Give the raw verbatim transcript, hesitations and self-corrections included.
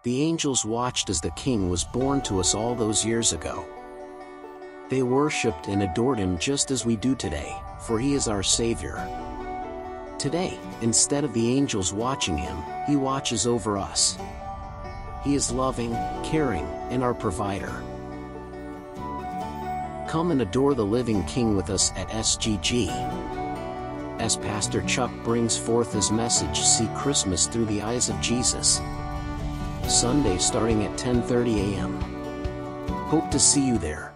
The angels watched as the King was born to us all those years ago. They worshipped and adored him just as we do today, for he is our Savior. Today, instead of the angels watching him, he watches over us. He is loving, caring, and our provider. Come and adore the living King with us at S G G. As Pastor Chuck brings forth his message, See Christmas Through the Eyes of Jesus. Sunday starting at ten thirty a m Hope to see you there.